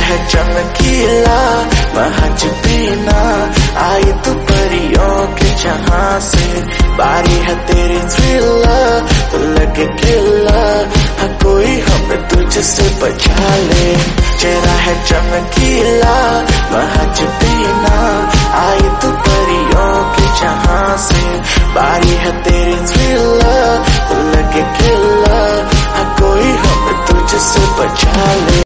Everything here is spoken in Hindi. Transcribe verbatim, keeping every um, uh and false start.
है चमकीला महज पीना, आई तू परियों के जहां से, बारी है तेरी थ्रिलर तो लगे किलर, हाँ कोई हमें तुझसे बचा ले। चेहरा है चमकीला महज पीना, आई तू परियों के जहां से,